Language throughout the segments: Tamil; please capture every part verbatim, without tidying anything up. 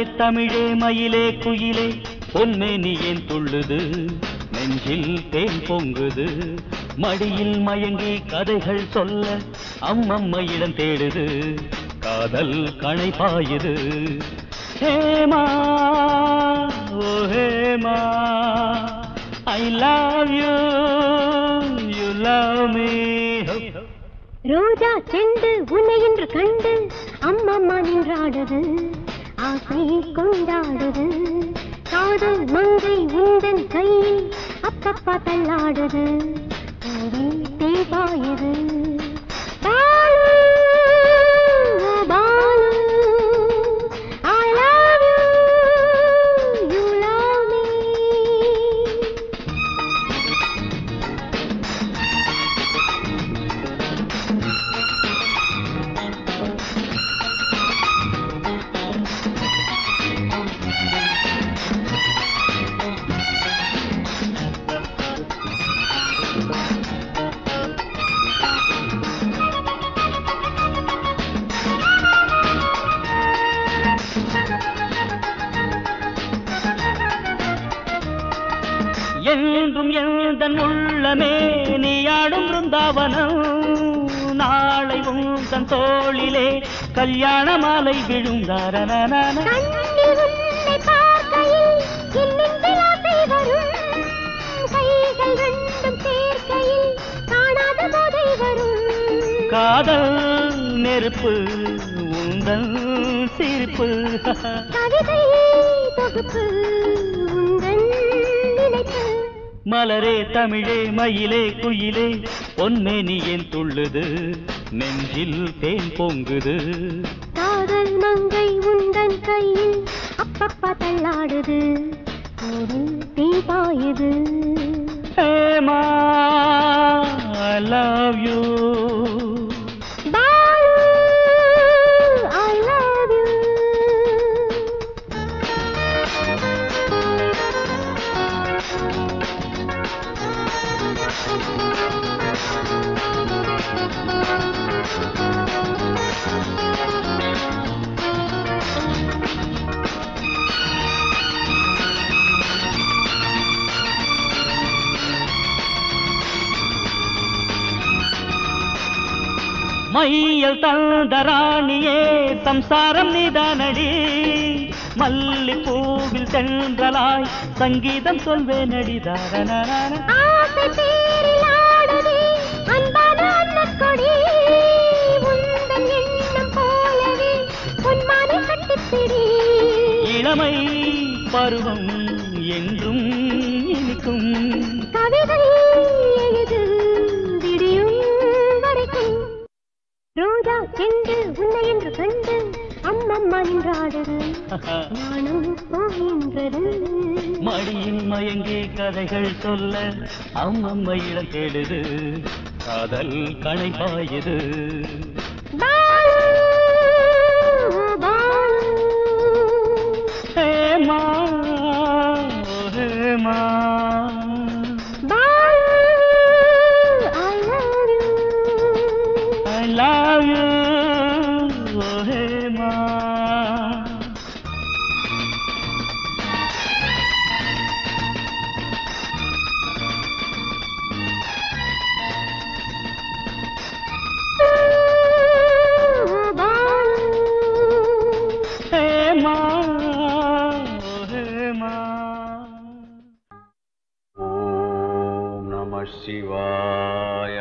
தமிழே மயிலே குயிலே பொன்மேனி ஏன் துள்ளுது நெஞ்சில் தேன் பொங்குது மடியில் மயங்கி கதைகள் சொல்ல அம்மம்மா இடம் தேடுது காதல் கணை பாயுது ஹேமா ஓ Hema I love you you love me ரோஜா செண்டு உன்னை என்று கண்டு அம்மம்மா நின்றாடுது ஆசை கொண்டாடுது காதல் மங்கை உந்தன் கையில் அப்பப்பா தள்ளாடுது தேவாயுது Balu Balu I love you you love me என்றும் எந்தன் உள்ளமே நீ ஆடும் பிருந்தாவனம் நாளை உந்தன் தோளிலே கல்யாண மாலை விழுந்தாரன காதல் நெருப்பு உந்தன் சிரிப்பு கவிதை தொகுப்பு உந்தன் மலரே தமிழே மயிலே குயிலே பொன்மேனி ஏன் துள்ளுது நெஞ்சில் தேன் பொங்குது காதல் மங்கை உந்தன் கையில் அப்பப்பா தள்ளாடுது தேன் பாயுது Hema I love you I love you மையல் தந்தராணியே சம்சாரம் நீதானடி மல்லிப்பூவில் சென்றலாய் சங்கீதம் சொல்வேன் அடிதாரன இளமை பருவம் என்றும் இனிக்கும் கவிதை எழுது விடியும் வரைக்கும் ரோஜா சென்று உன்னை என்று கண்டு அம்மம்மா நின்றாடுது நானும் போகின்றது மடியில் மயங்கி கதைகள் சொல்ல அம்மம்மா இடம் தேடுது காதல் கணை பாயுது Hema Hema I love you oh Hema Hema oh Hema Om Namah Shivaya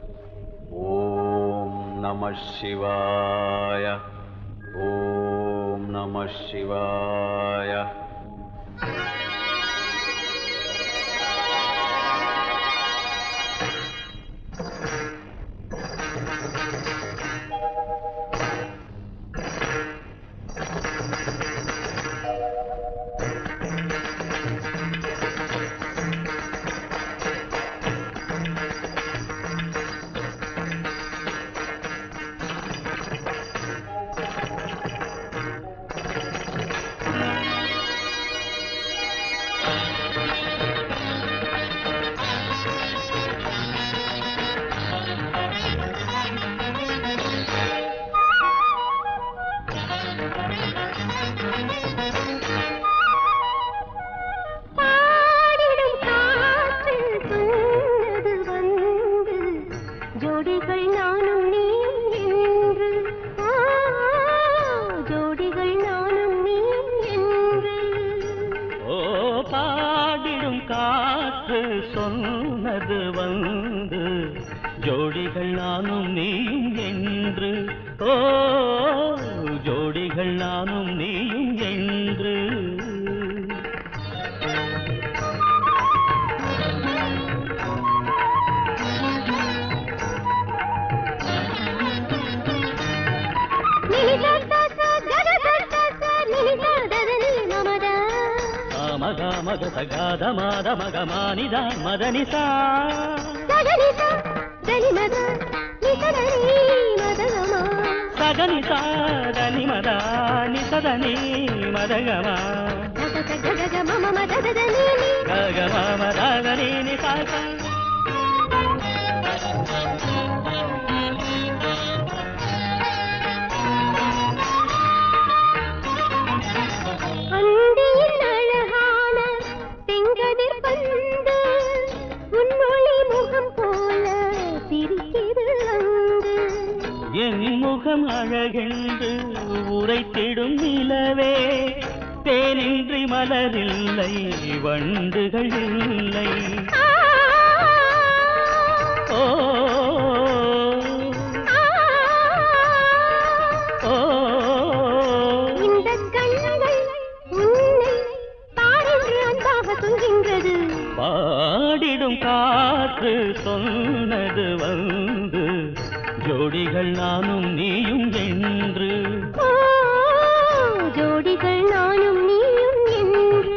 Namah Shivaya Om Namah Shivaya ஜோடிகள் நானும் நீயும் என்று ஜோடிகள் நானும் நீயும் என்று ஓ பாடிடும் காற்று சொன்னது வந்து ஜோடிகள் நானும் நீயும் என்று ஓ ஜோடிகள் நானும் நீயும் என்று మగ మగ సగాద మాద మగ మానిద మదనిసా సగనిసా దని మద నిసదని మదగమ సగనిసా దని మద నిసదని మదగమ గగ గగ మమ మదదని గగ మమ దదని నిసాక என் முகம் அழகென்று உரைத்திடும் நிலவே தேனின்றி மலரில்லை வண்டுகள் இல்லை ஓ ஓ இந்த கண்கள் உன்னை பாரென்று அன்பாக சொல்கின்றது பாடிடும் காற்று சொன்னது வந்து ஜோடிகள் நானும் நீயும் என்று ஜோடிகள் நானும் நீயும் என்று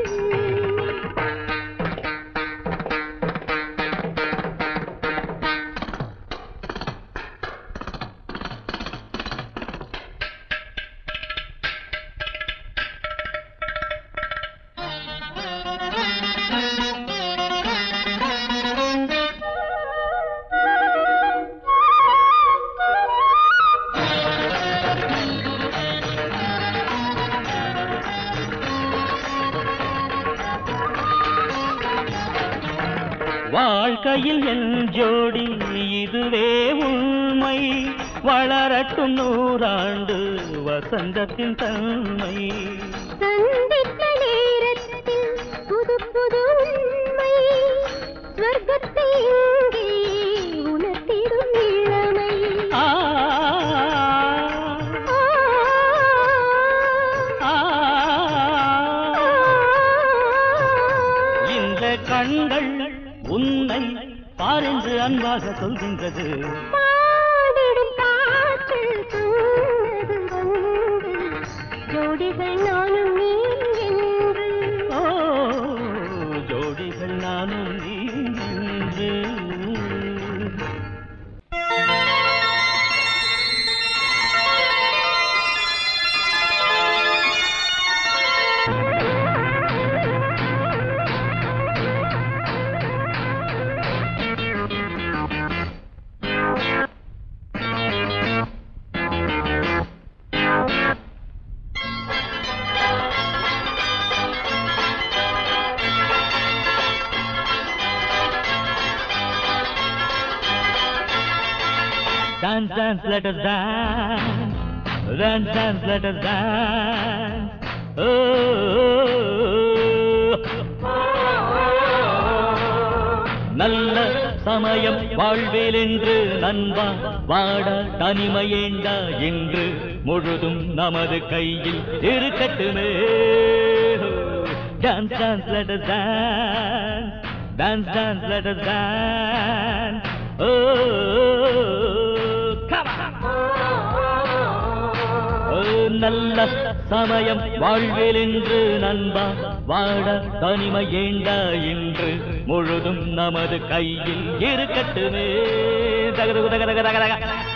வாழ்க்கையில் என் ஜோடி இதுவே உண்மை வளரட்டும் நூறாண்டு வசந்தத்தின் தன்மை சந்தித்த நேரத்தில் புது புது உண்மை ஸ்வர்க்கத்தை இங்கே உணர்த்திடும் இளமை ஆ இந்த கண்கள் உன்னை பாரென்று அன்பாக சொல்கின்றது பாடிடும் காற்று சொன்னது வந்து ஜோடிகள் நானும் நீ என்று ஓ ஜோடிகள் நானும் நீ என்று Dance, dance, let us dance. Dance, dance, let us dance. Oh, நல்ல சமயம் வாழ்வேல் என்று நண்பா வாட தனிமையேண்டா என்று முழுதும் நமது கையில் இருக்கட்டுமே. Dance, dance, let us dance. Dance, dance, let us dance. Oh, come on. நல்ல சமயம் வாழ்வேல் என்று நண்பா வாட தனிமை ஏண்டா என்று முழுதும் நமது கையில் இருக்கட்டுமே. தகதக தகதக தகதக